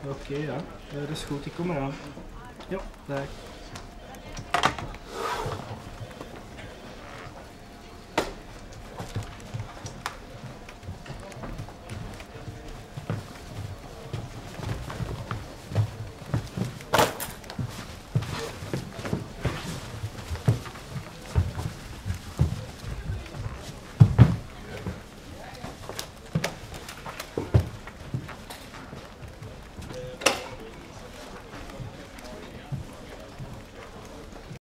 Ok, ja. De scooter kommer aan. Ja, daar.